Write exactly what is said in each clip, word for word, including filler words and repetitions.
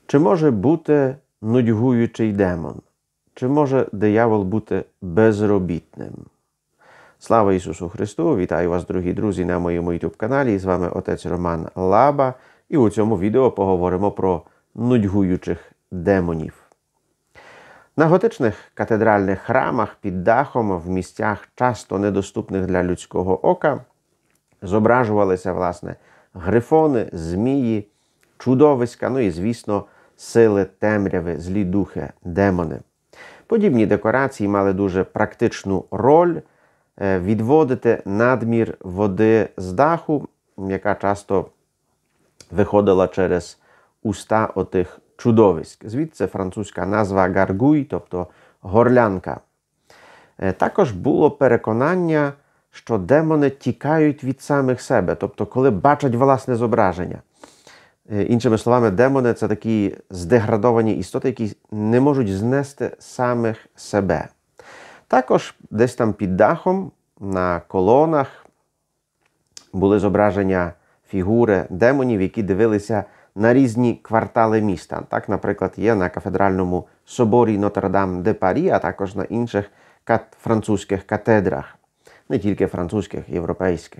Чи може бути нудьгуючий демон? Чи може диявол бути безробітним? Слава Ісусу Христу! Вітаю вас, дорогі друзі, на моєму ютуб-каналі. З вами отець Роман Лаба. І у цьому відео поговоримо про нудьгуючих демонів. На готичних катедральних храмах під дахом, в місцях часто недоступних для людського ока, зображувалися, власне, грифони, змії, чудовиська, ну і, звісно, сили темряви, злі духи, демони. Подібні декорації мали дуже практичну роль відводити надмір води з даху, яка часто виходила через уста отих чудовиськ. Звідси французька назва гаргуй, тобто горлянка. Також було переконання, що демони тікають від самих себе, тобто коли бачать власне зображення. Іншими словами, демони – це такі здеградовані істоти, які не можуть знести самих себе. Також десь там під дахом, на колонах, були зображення фігури демонів, які дивилися на різні квартали міста. Так, наприклад, є на кафедральному соборі Нотр-Дам-де-Парі, а також на інших французьких катедрах. Не тільки французьких, європейських.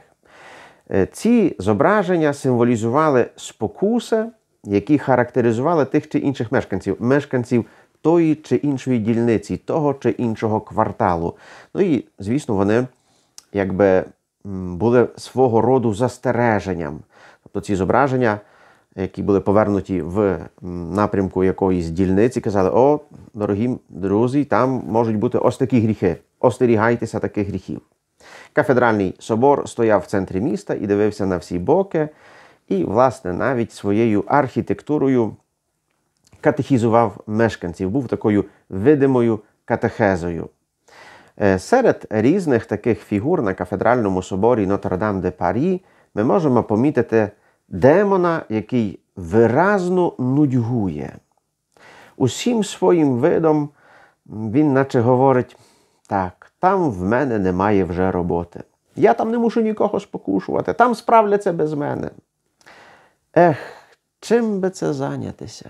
Ці зображення символізували спокуси, які характеризували тих чи інших мешканців, мешканців тої чи іншої дільниці, того чи іншого кварталу. Ну і, звісно, вони якби були свого роду застереженням. Тобто ці зображення, які були повернуті в напрямку якоїсь дільниці, казали: о, дорогі друзі, там можуть бути ось такі гріхи, остерігайтеся таких гріхів. Кафедральний собор стояв в центрі міста і дивився на всі боки, і, власне, навіть своєю архітектурою катехізував мешканців, був такою видимою катехезою. Серед різних таких фігур на кафедральному соборі Нотр-Дам-де-Парі ми можемо помітити демона, який виразно нудьгує. Усім своїм видом він наче говорить: так, там в мене немає вже роботи. Я там не мушу нікого спокушувати, там справляться без мене. Ех, чим би це зайнятися?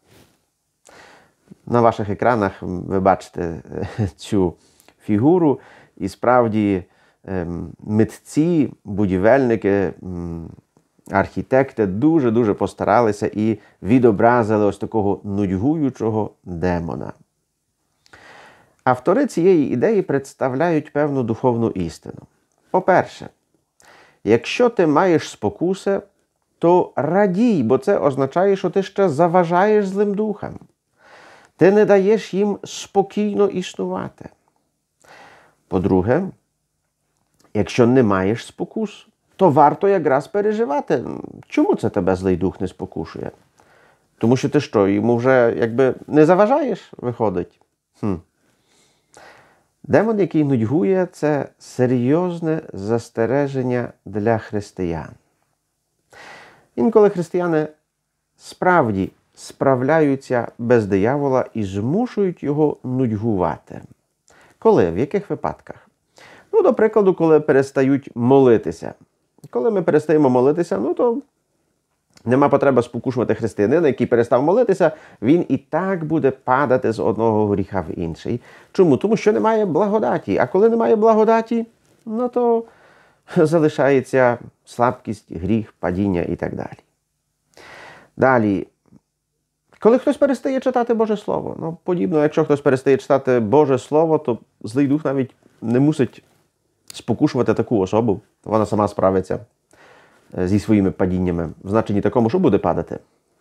На ваших екранах ви бачите цю фігуру, і справді митці, будівельники, архітекти дуже-дуже постаралися і відобразили ось такого нудьгуючого демона. Автори цієї ідеї представляють певну духовну істину. По-перше, якщо ти маєш спокуси, то радій, бо це означає, що ти ще заважаєш злим духам. Ти не даєш їм спокійно існувати. По-друге, якщо не маєш спокус, то варто якраз переживати, чому це тебе злий дух не спокушує. Тому що ти що, йому вже якби не заважаєш, виходить? Хм. Демон, який нудьгує, це серйозне застереження для християн. Інколи християни справді справляються без диявола і змушують його нудьгувати. Коли? В яких випадках? Ну, до прикладу, коли перестають молитися. Коли ми перестаємо молитися, ну то нема потреби спокушувати християнина, який перестав молитися, він і так буде падати з одного гріха в інший. Чому? Тому що немає благодаті. А коли немає благодаті, ну то залишається слабкість, гріх, падіння і так далі. Далі, коли хтось перестає читати Боже Слово, ну, подібно, якщо хтось перестає читати Боже Слово, то злий дух навіть не мусить спокушувати таку особу. Вона сама справиться зі своїми падіннями. В значенні такому, що буде падати.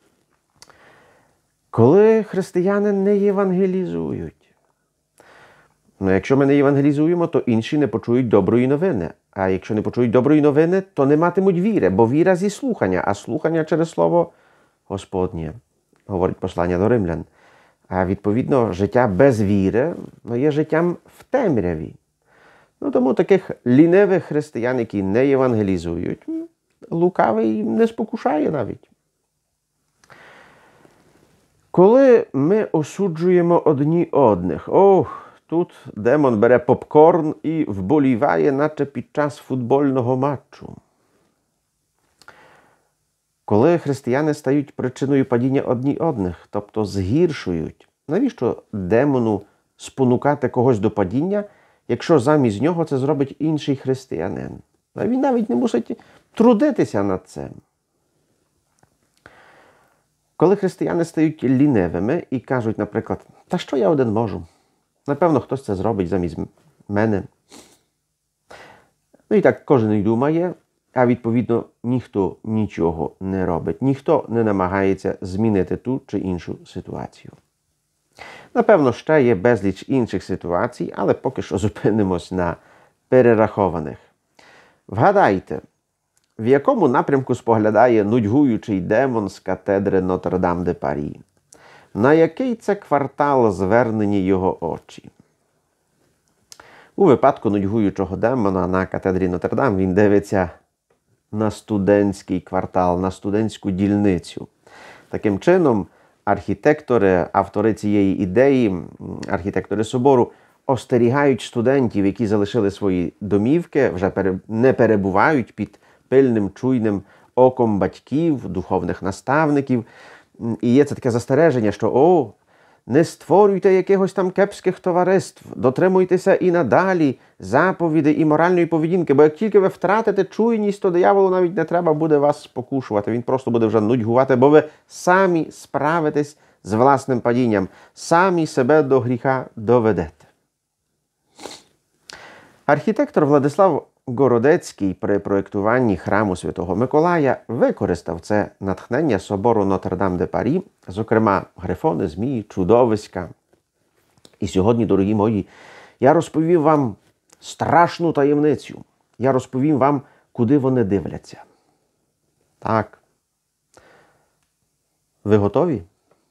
Коли християни не євангелізують. Ну, якщо ми не євангелізуємо, то інші не почують доброї новини. А якщо не почують доброї новини, то не матимуть віри, бо віра зі слухання, а слухання через Слово Господнє, говорить послання до римлян. А відповідно, життя без віри, ну, є життям в темряві. Ну, тому таких лінивих християн, які не євангелізують, лукавий не спокушає навіть. Коли ми осуджуємо одні одних, ох, тут демон бере попкорн і вболіває, наче під час футбольного матчу. Коли християни стають причиною падіння одні одних, тобто згіршують, навіщо демону спонукати когось до падіння, якщо замість нього це зробить інший християнин? А він навіть не мусить трудитися над цим. Коли християни стають лінивими і кажуть, наприклад, «Та що я один можу? Напевно, хтось це зробить замість мене». Ну і так кожен і думає, а відповідно ніхто нічого не робить. Ніхто не намагається змінити ту чи іншу ситуацію. Напевно, ще є безліч інших ситуацій, але поки що зупинимось на перерахованих. Вгадайте, в якому напрямку споглядає нудьгуючий демон з катедри Нотр-Дам-де-Парі? На який це квартал звернені його очі? У випадку нудьгуючого демона на катедрі Нотр-Дам він дивиться на студентський квартал, на студентську дільницю. Таким чином, архітектори, автори цієї ідеї, архітектори собору, остерігають студентів, які залишили свої домівки, вже не перебувають під пильним, чуйним оком батьків, духовних наставників. І є це таке застереження, що «О, не створюйте якихось там кепських товариств, дотримуйтеся і надалі заповідей і моральної поведінки, бо як тільки ви втратите чуйність, то дияволу навіть не треба буде вас спокушувати, він просто буде вже нудьгувати, бо ви самі справитесь з власним падінням, самі себе до гріха доведете». Архітектор Владислав Городецький при проєктуванні храму Святого Миколая використав це натхнення собору Нотр-Дам-де-Парі, зокрема грифони, змії, чудовиська. І сьогодні, дорогі мої, я розповім вам страшну таємницю. Я розповім вам, куди вони дивляться. Так. Ви готові?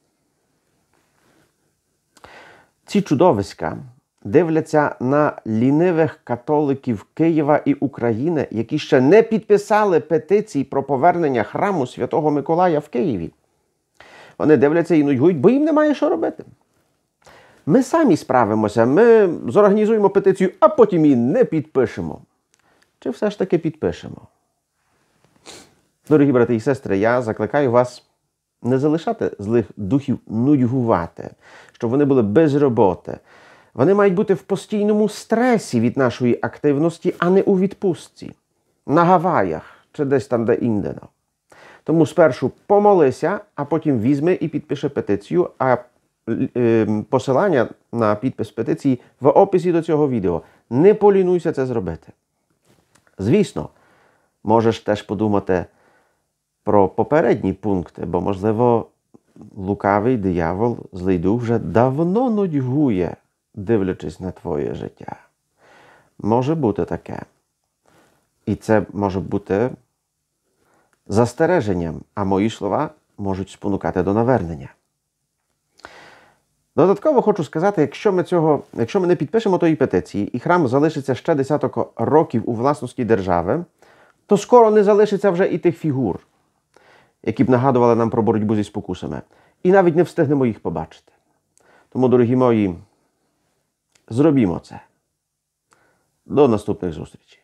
Ці чудовиська дивляться на лінивих католиків Києва і України, які ще не підписали петиції про повернення храму Святого Миколая в Києві. Вони дивляться і нудьгують, бо їм немає що робити. Ми самі справимося, ми зорганізуємо петицію, а потім її не підпишемо. Чи все ж таки підпишемо? Дорогі брати і сестри, я закликаю вас не залишати злих духів нудьгувати, щоб вони були без роботи. Вони мають бути в постійному стресі від нашої активності, а не у відпустці. На Гаваях чи десь там де-інде. Тому спершу помолися, а потім візьми і підпиши петицію, а е, посилання на підпис петиції в описі до цього відео. Не полінуйся це зробити. Звісно, можеш теж подумати про попередні пункти, бо, можливо, лукавий диявол, злий дух вже давно нудьгує, дивлячись на твоє життя. Може бути таке. І це може бути застереженням, а мої слова можуть спонукати до навернення. Додатково хочу сказати, якщо ми, цього, якщо ми не підпишемо тої петиції, і храм залишиться ще десяток років у власності держави, то скоро не залишиться вже і тих фігур, які б нагадували нам про боротьбу зі спокусами. І навіть не встигнемо їх побачити. Тому, дорогі мої, зробімо це. До наступних зустрічей.